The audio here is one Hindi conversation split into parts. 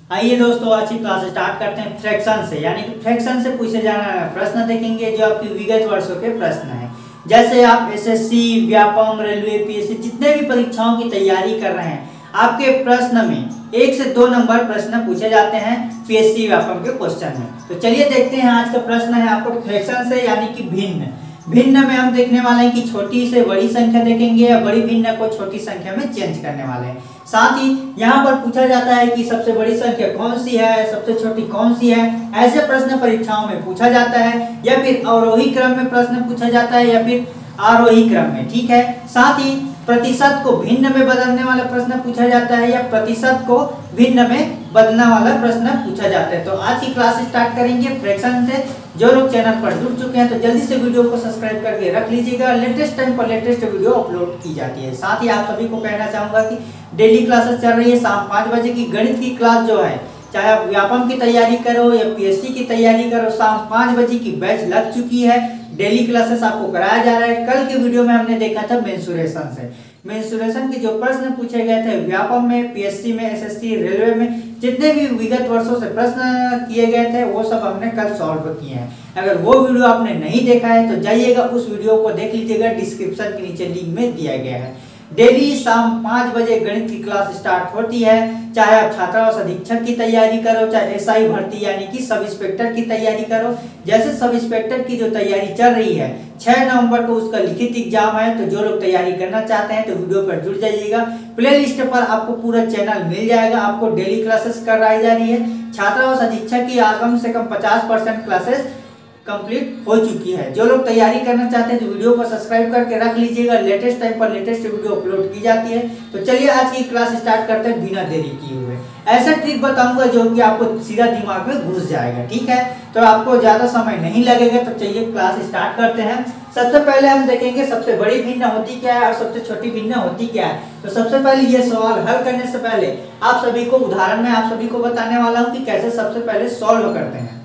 आइए दोस्तों, आज की क्लास स्टार्ट करते हैं फ्रैक्शन से, यानी कि फ्रैक्शन से पूछे जाने वाले प्रश्न देखेंगे जो आपकी विगत वर्षों के प्रश्न हैं। जैसे आप एसएससी, व्यापम, रेलवे, पीएससी जितने भी परीक्षाओं की तैयारी कर रहे हैं, आपके प्रश्न में 1 से 2 नंबर प्रश्न पूछे जाते हैं पीएससी व्यापम के क्वेश्चन में। तो चलिए देखते हैं, आज का प्रश्न है आपको फ्रैक्शन से, यानी कि भिन्न। भिन्न में हम देखने वाले हैं कि छोटी से बड़ी संख्या देखेंगे या बड़ी भिन्न को छोटी संख्या में चेंज करने वाले हैं। साथ ही यहाँ पर पूछा जाता है कि सबसे बड़ी संख्या कौन सी है, सबसे छोटी कौन सी है। ऐसे प्रश्न परीक्षाओं में पूछा जाता है, या फिर अवरोही क्रम में प्रश्न पूछा जाता है या फिर आरोही क्रम में। ठीक है। साथ ही प्रतिशत को भिन्न में बदलने वाला प्रश्न पूछा जाता है या प्रतिशत को भिन्न में बदलने वाला प्रश्न पूछा जाता है। तो आज की क्लास स्टार्ट करेंगे फ्रैक्शन से। जो लोग चैनल पर जुड़ चुके हैं तो जल्दी से वीडियो को सब्सक्राइब करके रख लीजिएगा। लेटेस्ट टाइम पर लेटेस्ट वीडियो अपलोड की जाती है। साथ ही आप सभी को कहना चाहूंगा कि डेली क्लासेस चल रही है। शाम 5 बजे की गणित की क्लास जो है, चाहे आप व्यापम की तैयारी करो या पीएससी की तैयारी करो, शाम 5 बजे की बैच लग चुकी है। डेली क्लासेस आपको कराया जा रहा है। कल के वीडियो में हमने देखा था मेंसुरेशन से। मेंसुरेशन के जो प्रश्न पूछे गए थे व्यापम में, पीएससी में, एसएससी, रेलवे में, जितने भी विगत वर्षों से प्रश्न किए गए थे वो सब हमने कल सॉल्व किए हैं। अगर वो वीडियो आपने नहीं देखा है तो जाइएगा उस वीडियो को देख लीजिएगा, डिस्क्रिप्शन के नीचे लिंक में दिया गया है। डेली शाम 5 बजे गणित की क्लास स्टार्ट होती है। चाहे आप छात्रावास अधीक्षक की तैयारी करो, चाहे एसआई भर्ती यानी कि सब इंस्पेक्टर की तैयारी करो। जैसे सब इंस्पेक्टर की जो तैयारी चल रही है, 6 नवंबर को उसका लिखित एग्जाम है। तो जो लोग तैयारी करना चाहते हैं तो वीडियो पर जुड़ जाइएगा। प्लेलिस्ट पर आपको पूरा चैनल मिल जाएगा। आपको डेली क्लासेस कराई जा रही है। छात्रावास अधीक्षक की कम से कम 50% क्लासेस कंप्लीट हो चुकी है। जो लोग तैयारी करना चाहते हैं तो वीडियो को सब्सक्राइब करके रख लीजिएगा। लेटेस्ट टाइम पर लेटेस्ट वीडियो अपलोड की जाती है। तो चलिए आज की क्लास स्टार्ट करते हैं बिना देरी किए हुए। ऐसा ट्रिक बताऊंगा जो कि आपको सीधा दिमाग में घुस जाएगा। ठीक है, तो आपको ज्यादा समय नहीं लगेगा। तो चलिए क्लास स्टार्ट करते हैं। सबसे पहले हम देखेंगे सबसे बड़ी भिन्न होती क्या है और सबसे छोटी भिन्न होती क्या है। तो सबसे पहले ये सवाल हल करने से पहले आप सभी को उदाहरण में आप सभी को बताने वाला हूँ कि कैसे सबसे पहले सॉल्व करते हैं।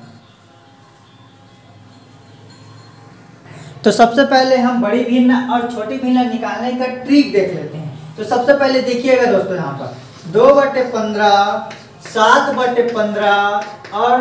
तो सबसे पहले हम बड़ी भिन्न और छोटी भिन्न निकालने का ट्रिक देख लेते हैं। तो सबसे पहले देखिएगा दोस्तों, यहाँ पर 2/15, 7/15 और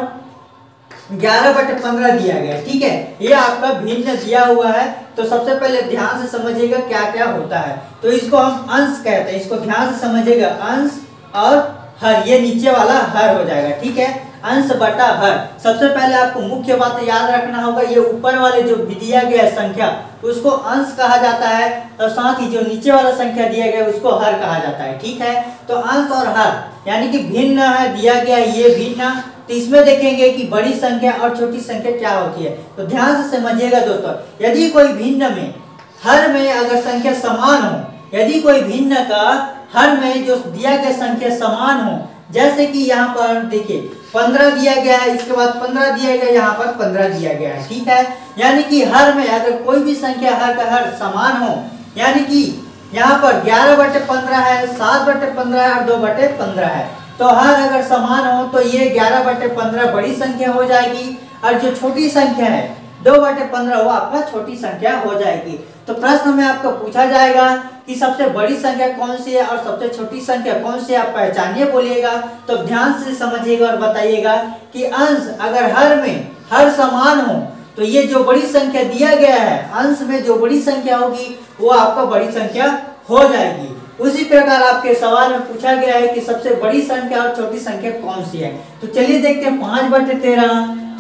11/15 दिया गया है। ठीक है, ये आपका भिन्न दिया हुआ है। तो सबसे पहले ध्यान से समझिएगा क्या क्या होता है। तो इसको हम अंश कहते हैं। इसको ध्यान से समझिएगा, अंश और हर, ये नीचे वाला हर हो जाएगा। ठीक है, अंश बटा हर। सबसे पहले आपको मुख्य बात याद रखना होगा, ये ऊपर वाले जो दिया गया संख्या उसको अंश कहा जाता है और साथ ही जो नीचे वाला संख्या दिया गया उसको हर कहा जाता है। ठीक है, तो अंश और हर यानी कि भिन्न है, दिया गया ये भिन्न। तो इसमें देखेंगे कि बड़ी संख्या और छोटी संख्या क्या होती है। तो ध्यान से समझिएगा दोस्तों, यदि कोई भिन्न में हर में अगर संख्या समान हो, यदि कोई भिन्न का हर में जो दिया गया संख्या समान हो, जैसे कि यहाँ पर देखिए 15 दिया गया है, इसके बाद 15 दिया गया, यहाँ पर 15 दिया गया है। ठीक है, यानी कि हर में अगर कोई भी संख्या हर का हर समान हो, यानी कि यहाँ पर 11/15 है, 7/15 है और 2/15 है, तो हर अगर समान हो तो ये 11/15 बड़ी संख्या हो जाएगी और जो छोटी संख्या है 2/15 वो आपका छोटी संख्या हो जाएगी। तो प्रश्न में आपको पूछा जाएगा कि सबसे बड़ी संख्या कौन सी है और सबसे छोटी संख्या कौन सी है, आप पहचानिए बोलिएगा। तो ध्यान से समझिएगा और बताइएगा कि अंश अगर हर में हर समान हो तो ये जो बड़ी संख्या दिया गया है, अंश में जो बड़ी संख्या होगी वो आपका बड़ी संख्या हो जाएगी। उसी प्रकार आपके सवाल में पूछा गया है कि सबसे बड़ी संख्या और छोटी संख्या कौन सी है। तो चलिए देखते हैं 5/13,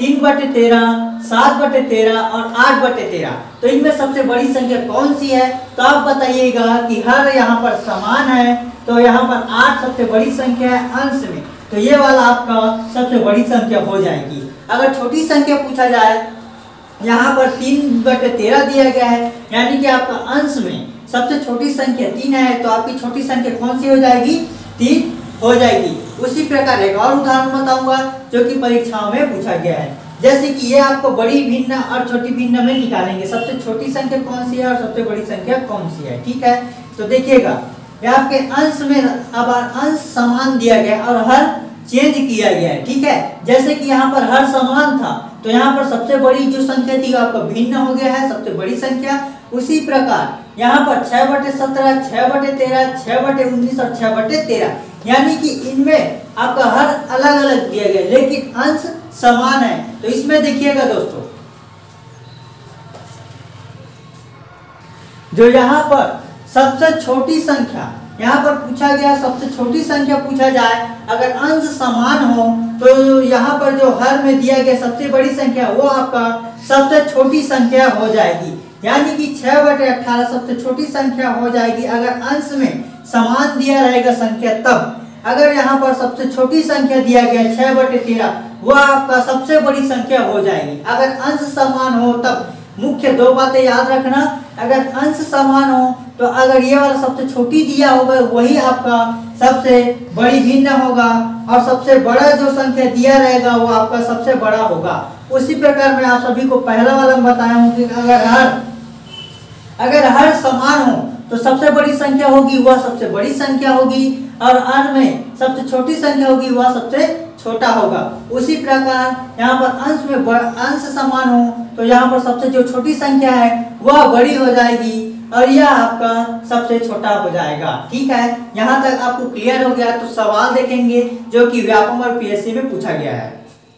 3/13, 7/13 और 8/13। तो इनमें सबसे बड़ी संख्या कौन सी है। तो आप बताइएगा कि हर यहाँ पर समान है, तो यहाँ पर 8 सबसे बड़ी संख्या है अंश में, तो ये वाला आपका सबसे बड़ी संख्या हो जाएगी। अगर छोटी संख्या पूछा जाए, यहाँ पर 3/13 दिया गया है, यानी कि आपका अंश में सबसे छोटी संख्या 3 है, तो आपकी छोटी संख्या कौन सी हो जाएगी, 3 हो जाएगी। उसी प्रकार एक और उदाहरण बताऊंगा जो कि परीक्षाओं में पूछा गया है। जैसे कि ये आपको बड़ी भिन्न और छोटी भिन्न में निकालेंगे, सबसे छोटी संख्या कौन सी है और सबसे बड़ी संख्या कौन सी है। ठीक है, तो देखिएगा ये आपके अंश में अब अंश समान दिया गया और हर चेंज किया गया है। ठीक है, जैसे कि यहाँ पर हर समान था तो यहाँ पर सबसे बड़ी जो संख्या थी आपका भिन्न हो गया है, सबसे बड़ी संख्या। उसी प्रकार यहाँ पर 6/17, 6/13, 6/19 और 6/13, यानी कि इनमें आपका हर अलग अलग दिया गया लेकिन अंश समान है। तो इसमें देखिएगा दोस्तों, जो यहाँ पर सबसे छोटी संख्या यहाँ पर पूछा गया, सबसे छोटी संख्या पूछा जाए, अगर अंश समान हो तो यहाँ पर जो हर में दिया गया सबसे बड़ी संख्या वो आपका सबसे छोटी संख्या हो जाएगी, यानी कि 6/18 सबसे छोटी संख्या हो जाएगी अगर अंश में समान दिया रहेगा संख्या। तब अगर यहाँ पर सबसे छोटी संख्या दिया गया 6/13 वह आपका सबसे बड़ी संख्या हो जाएगी। अगर अंश समान हो तब मुख्य दो बातें याद रखना, अगर अंश समान हो तो अगर ये वाला सबसे छोटी दिया होगा वही आपका सबसे बड़ी भिन्न होगा और सबसे बड़ा जो संख्या दिया रहेगा वो आपका सबसे बड़ा होगा। उसी प्रकार मैं आप सभी को पहला वाला बताया हूँ कि अगर हर समान हो तो सबसे बड़ी संख्या होगी वह सबसे बड़ी संख्या होगी और अंश में सबसे छोटी संख्या होगी वह सबसे छोटा होगा। उसी प्रकार यहाँ पर अंश में अंश समान हो तो यहाँ पर सबसे जो छोटी संख्या है वह बड़ी हो जाएगी और यह आपका सबसे छोटा हो जाएगा। ठीक है, यहाँ तक आपको क्लियर हो गया। तो सवाल देखेंगे जो कि व्यापम और पीएससी में पूछा गया है।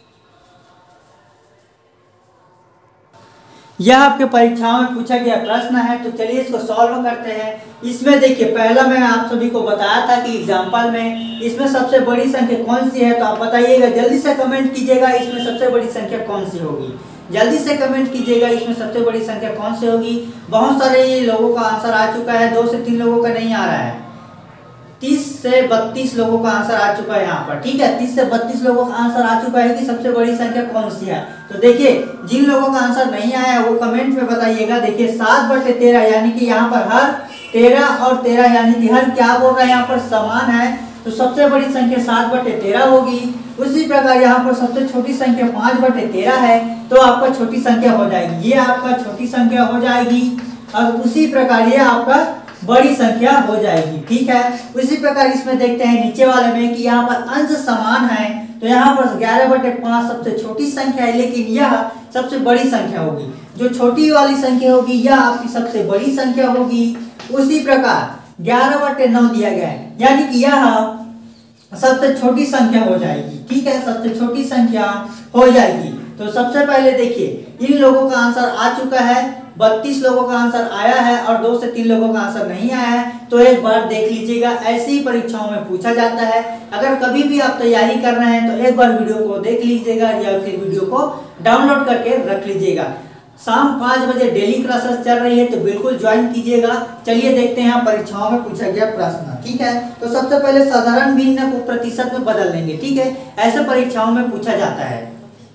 यह आपके परीक्षाओं में पूछा गया प्रश्न है, तो चलिए इसको सॉल्व करते हैं। इसमें देखिए, पहला मैं आप सभी को बताया था कि एग्जाम्पल में इसमें सबसे बड़ी संख्या कौन सी है, तो आप बताइएगा, जल्दी से कमेंट कीजिएगा इसमें सबसे बड़ी संख्या कौन सी होगी। जल्दी से कमेंट कीजिएगा इसमें सबसे बड़ी संख्या कौन सी होगी। बहुत सारे लोगों का आंसर आ चुका है, 2 से 3 लोगों का नहीं आ रहा है। 30 से 32 लोगों का आंसर आ चुका है यहाँ पर। ठीक है, 30 से 32 लोगों का आंसर आ चुका है कि सबसे बड़ी संख्या कौन सी है। तो देखिए, जिन लोगों का आंसर नहीं आया है वो कमेंट में बताइएगा। देखिए 7/13 यानी कि यहाँ पर हर 13 और 13 यानी कि हर क्या बोल रहा है यहाँ पर समान है, तो सबसे बड़ी संख्या 7/13 होगी। उसी प्रकार यहाँ पर सबसे छोटी संख्या 5/13 है, तो आपका छोटी संख्या हो जाएगी, ये आपका छोटी संख्या हो जाएगी और उसी प्रकार ये आपका बड़ी संख्या हो जाएगी। ठीक है, उसी प्रकार इसमें देखते हैं नीचे वाले में कि यहाँ पर अंश समान है, तो यहाँ पर 11/5 सबसे छोटी संख्या है लेकिन यह सबसे बड़ी संख्या होगी। जो छोटी वाली संख्या होगी यह आपकी सबसे बड़ी संख्या होगी। उसी प्रकार 11/9 दिया गया है यानी कि यह सबसे छोटी संख्या हो जाएगी। ठीक है, सबसे छोटी संख्या हो जाएगी। तो सबसे पहले देखिए, इन लोगों का आंसर आ चुका है, 32 लोगों का आंसर आया है और 2 से 3 लोगों का आंसर नहीं आया है। तो एक बार देख लीजिएगा, ऐसी ही परीक्षाओं में पूछा जाता है। अगर कभी भी आप तैयारी कर रहे हैं तो एक बार वीडियो को देख लीजिएगा या फिर वीडियो को डाउनलोड करके रख लीजिएगा। शाम 5 बजे डेली क्लासेस चल रही है, तो बिल्कुल ज्वाइन कीजिएगा। चलिए देखते हैं परीक्षाओं में पूछा गया प्रश्न। ठीक है, तो सबसे पहले साधारण भिन्न को प्रतिशत में बदल लेंगे। ठीक है, ऐसे परीक्षाओं में पूछा जाता है।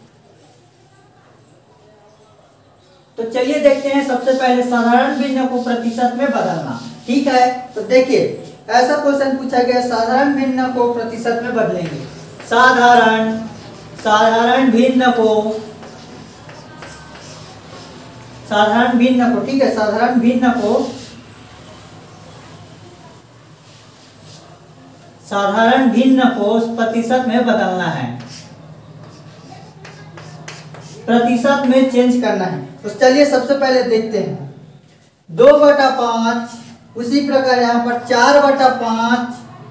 तो चलिए देखते हैं सबसे पहले साधारण भिन्न को प्रतिशत में बदलना। ठीक है, तो देखिए ऐसा क्वेश्चन पूछा गया, साधारण भिन्न को प्रतिशत में बदलेंगे। साधारण भिन्न को ठीक है, साधारण भिन्न को प्रतिशत में बदलना है, प्रतिशत में चेंज करना है। तो चलिए सबसे पहले देखते हैं 2/5, उसी प्रकार यहाँ पर 4/5,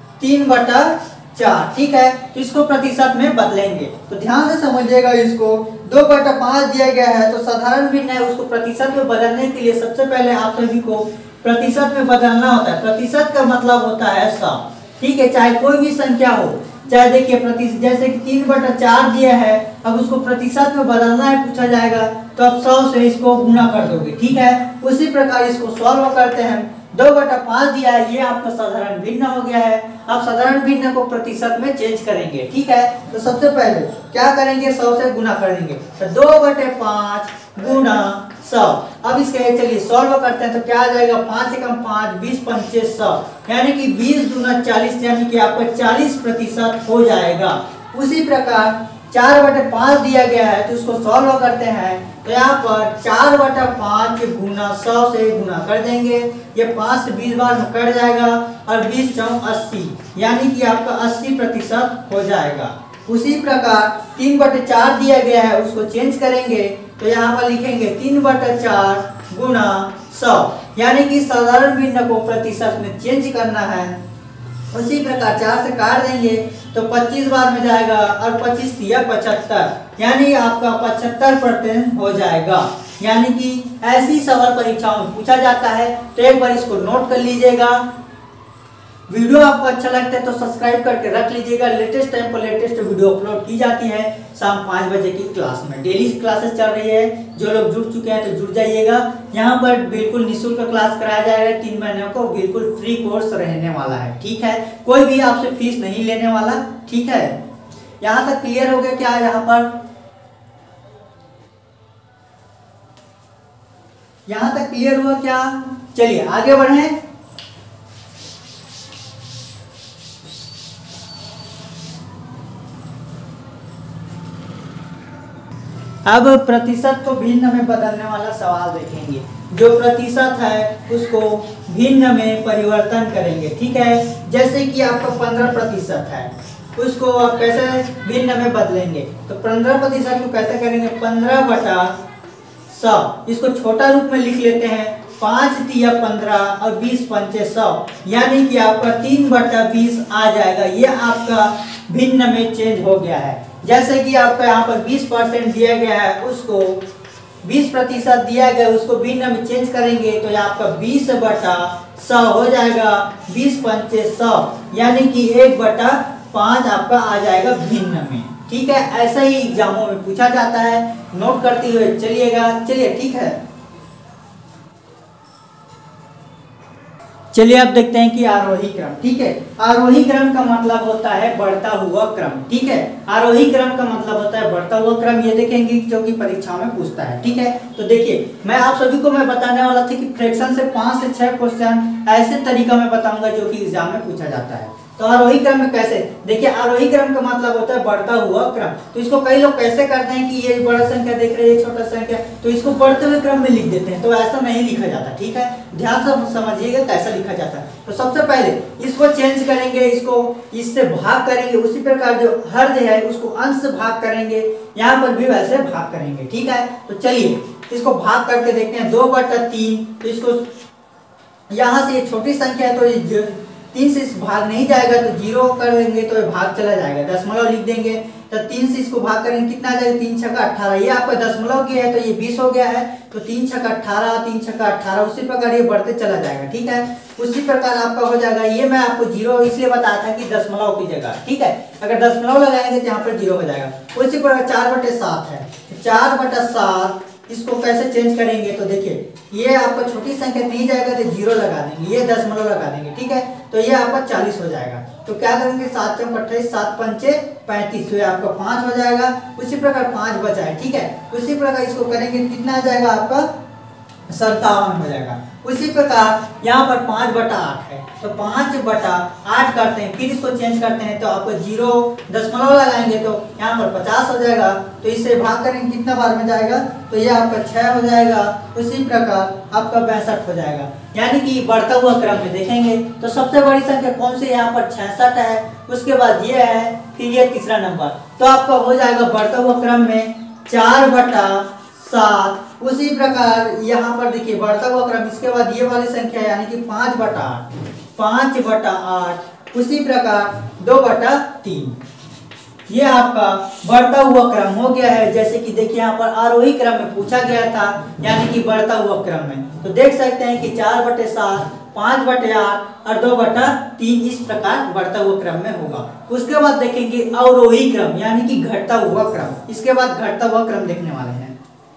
3/4। ठीक है, तो इसको प्रतिशत में बदलेंगे। तो ध्यान से समझिएगा, इसको 2/5 दिया गया है तो साधारण भिन्न है, उसको प्रतिशत में बदलने के लिए सबसे पहले आप सभी को प्रतिशत में बदलना होता है। प्रतिशत का मतलब होता है 100। ठीक है, चाहे कोई भी संख्या हो, चाहे देखिए प्रतिशत, जैसे कि 3/4 दिया है, अब उसको प्रतिशत में बदलना है पूछा जाएगा तो आप 100 से इसको गुना कर दोगे। ठीक है, उसी प्रकार इसको सॉल्व करते हैं। 2/5 दिया है, ये आपका साधारण भिन्न हो गया है। आप साधारण भिन्न को प्रतिशत में चेंज करेंगे। ठीक है, तो सबसे पहले क्या करेंगे, 100 से गुना करेंगे, तो 2/5 गुना 100। अब इसके चलिए सॉल्व करते हैं, तो क्या आ जाएगा, 5 से कम 5, 20 पंचे 100, यानी कि 20 दूना 40, यानी कि आपका 40% हो जाएगा। उसी प्रकार 4/5 दिया गया है, तो उसको सॉल्व करते हैं, तो यहाँ पर 4/5 गुना 100 से गुना कर देंगे। ये 5 से 20 बार में कट जाएगा और 20 × 80, यानी कि आपका 80% हो जाएगा। उसी प्रकार 3/4 दिया गया है, उसको चेंज करेंगे तो यहाँ पर लिखेंगे 3/4 गुणा 100, यानी कि साधारण भिन्न को प्रतिशत में चेंज करना है। उसी प्रकार 4 से काट देंगे तो 25 बार में जाएगा और 25 दिया 75, यानी आपका 75% हो जाएगा। यानी कि ऐसी सवाल परीक्षाओं में पूछा जाता है, तो एक बार इसको नोट कर लीजिएगा। वीडियो आपको अच्छा लगता है तो सब्सक्राइब करके रख लीजिएगा। लेटेस्ट टाइम पर लेटेस्ट वीडियो अपलोड की जाती है शाम 5 बजे की क्लास में। डेली क्लासेस चल रही है, जो लोग जुड़ चुके हैं तो जुड़ जाइएगा। यहाँ पर बिल्कुल निःशुल्क क्लास कराया जाएगा, 3 महीने को बिल्कुल फ्री कोर्स रहने वाला है, ठीक है। कोई भी आपसे फीस नहीं लेने वाला, ठीक है। यहाँ तक क्लियर हो गया क्या? यहाँ तक क्लियर हुआ क्या? चलिए आगे बढ़े। अब प्रतिशत को भिन्न में बदलने वाला सवाल देखेंगे। जो प्रतिशत है उसको भिन्न में परिवर्तन करेंगे, ठीक है। जैसे कि आपका 15% है, उसको आप कैसे भिन्न में बदलेंगे? तो 15% को कैसे करेंगे? 15/100, इसको छोटा रूप में लिख लेते हैं। 5 तिया 15 और 20 पंचे 100, यानी कि आपका 3/20 आ जाएगा। ये आपका भिन्न में चेंज हो गया है। जैसे कि आपका यहाँ पर 20% दिया गया है, उसको 20% दिया गया, उसको भिन्न में चेंज करेंगे तो यहाँ आपका 20/100 हो जाएगा। 20 पंचे 100, यानी कि 1/5 आपका आ जाएगा भिन्न में, ठीक है। ऐसा ही एग्जामों में पूछा जाता है, नोट करते हुए चलिएगा। चलिए ठीक है, चलिए अब देखते हैं कि आरोही क्रम, ठीक है। आरोही क्रम का मतलब होता है बढ़ता हुआ क्रम, ठीक है। आरोही क्रम का मतलब होता है बढ़ता हुआ क्रम, ये देखेंगे जो कि परीक्षा में पूछता है, ठीक है। तो देखिए मैं आप सभी को बताने वाला था कि फ्रैक्शन से 5 से 6 क्वेश्चन ऐसे तरीका में बताऊंगा जो कि एग्जाम में पूछा जाता है। तो आरोही क्रम में कैसे? देखिए आरोही क्रम का मतलब होता है बढ़ता हुआ क्रम। तो इसको कई लोग कैसे करते हैं कि ये बड़ा संख्या देख रहे हैं, छोटा संख्या, तो इसको बढ़ते हुए क्रम में लिख देते हैं। तो ऐसा नहीं लिखा जाता, ठीक है। ध्यान से समझिएगा कैसा लिखा जाता है। तो सबसे पहले इसको चेंज करेंगे, इसको इससे भाग करेंगे। उसी प्रकार जो हर है उसको अंश से भाग करेंगे, यहाँ पर भी वैसे भाग करेंगे, ठीक है। तो चलिए इसको भाग करके देखते हैं। 2/3, तो इसको यहाँ से ये छोटी संख्या है तो ये 3 से भाग नहीं जाएगा तो 0 कर देंगे तो ये भाग चला जाएगा। दशमलव लिख देंगे तो 3 से इसको भाग करेंगे, कितना आ जाएगा? 3 छक्का 18। ये आपका दशमलव की है तो ये 20 हो गया है, तो 3 छक्का 18, 3 छक्का 18। उसी प्रकार ये बढ़ते चला जाएगा, ठीक है। उसी प्रकार आपका हो जाएगा। ये मैं आपको 0 इसलिए बताया था कि दशमलव की जगह, ठीक है। अगर दशमलव लगाएंगे तो यहाँ पर 0 हो जाएगा। उसी प्रकार 4/7 है, 4/7 इसको कैसे चेंज करेंगे? तो देखिए ये आपका छोटी संख्या नहीं जाएगा तो 0 लगा देंगे, ये दशमलव लगा देंगे, ठीक है। तो ये आपका 40 हो जाएगा। तो क्या करेंगे? 7 चौक 28, 7 पंचे 35, तो ये आपका 5 हो जाएगा। उसी प्रकार 5 बचा है, ठीक है। उसी प्रकार इसको करेंगे, कितना आ जाएगा आपका? 57 हो जाएगा। उसी प्रकार यहाँ पर 5/8 है, तो 5/8 करते हैं, फिर इसको चेंज करते हैं तो आपको 0 दशमलव लगाएंगे तो यहाँ पर 50 हो जाएगा। तो इससे भाग करेंगे, कितना बार में जाएगा? तो ये आपका 6 हो जाएगा। उसी प्रकार आपका 62 हो जाएगा। यानी कि बढ़ता हुआ क्रम में देखेंगे तो सबसे बड़ी संख्या कौन सी? यहाँ पर 66 है, उसके बाद ये है, फिर ये तीसरा नंबर। तो आपका हो जाएगा बढ़ता हुआ क्रम में 4/7। उसी प्रकार यहाँ पर देखिए बढ़ता हुआ क्रम, इसके बाद ये वाली संख्या यानी कि 5/8, 5/8। उसी प्रकार 2/3। ये आपका बढ़ता हुआ क्रम हो गया है। जैसे कि देखिए यहाँ पर आरोही क्रम में पूछा गया था, यानी कि बढ़ता हुआ क्रम में। तो देख सकते हैं कि 4/7, 5/8 और 2/3 इस प्रकार बढ़ता हुआ क्रम में होगा। उसके बाद देखेंगे अवरोही क्रम, यानी कि घटता हुआ क्रम। इसके बाद घटता हुआ क्रम देखने वाले हैं।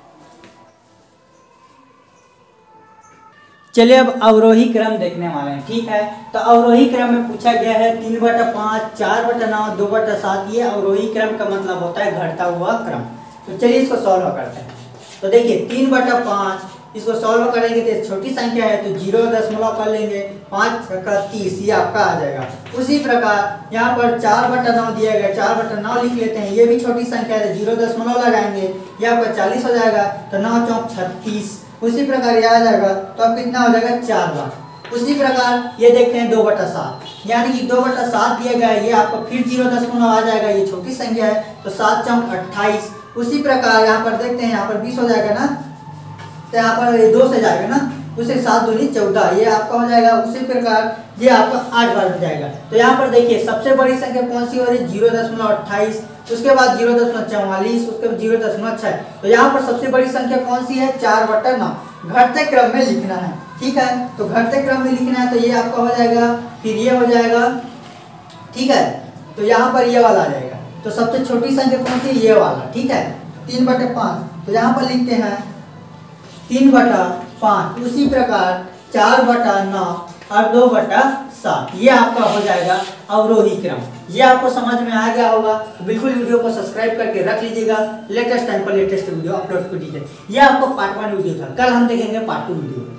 चलिए अब अवरोही क्रम देखने वाले हैं, ठीक है। तो अवरोही क्रम में पूछा गया है 3/5, 4/9, 2/7। ये अवरोही क्रम का मतलब होता है घटता हुआ क्रम। तो चलिए इसको सॉल्व करते हैं। तो देखिए 3/5 इसको सॉल्व करेंगे तो छोटी संख्या है तो 0 दशमलव कर लेंगे, 5 का 30 ये आपका आ जाएगा। उसी प्रकार यहाँ पर 4/9 दिया गया, 4/9 लिख लेते हैं। ये भी छोटी संख्या है, 0 दशमलव लगाएंगे, ये आपका 40 हो जाएगा। तो 9 चौक 36। उसी प्रकार ये आ जाएगा तो अब कितना हो जाएगा? 4 बार। उसी प्रकार ये देखते हैं 2/7, यानी कि 2/7 दिया गया है, ये आपको फिर 0 आ जाएगा, ये छोटी संख्या है तो 7 चौक 28। उसी प्रकार यहाँ पर देखते हैं, यहाँ पर 20 हो जाएगा ना, तो यहाँ पर 2 से जाएगा ना, उसे 7 दूनी 14, ये आपका हो जाएगा। उसी प्रकार ये आपका 8 बार हो जाएगा। तो यहाँ पर देखिए सबसे बड़ी संख्या कौन सी हो रही है, 0.28, उसके बाद 0.44, उसके बाद 0.6। तो यहाँ पर सबसे बड़ी संख्या कौन सी है, 4/9। घटते क्रम में लिखना है, ठीक है। तो घटते क्रम में लिखना है, तो ये आपका हो जाएगा, फिर ये हो जाएगा, ठीक है। तो यहाँ पर ये वाला आ जाएगा। तो सबसे छोटी संख्या कौन सी, ये वाला, ठीक है, 3/5। तो यहाँ पर लिखते हैं 3/5। उसी प्रकार 4/9 और 2/7, ये आपका हो जाएगा अवरोही क्रम। ये आपको समझ में आ गया होगा, तो बिल्कुल वीडियो को सब्सक्राइब करके रख लीजिएगा, लेटेस्ट टाइम पर लेटेस्ट वीडियो अपलोड कर दीजिए। ये आपको पार्ट 1 वीडियो था, कल हम देखेंगे पार्ट 2 वीडियो।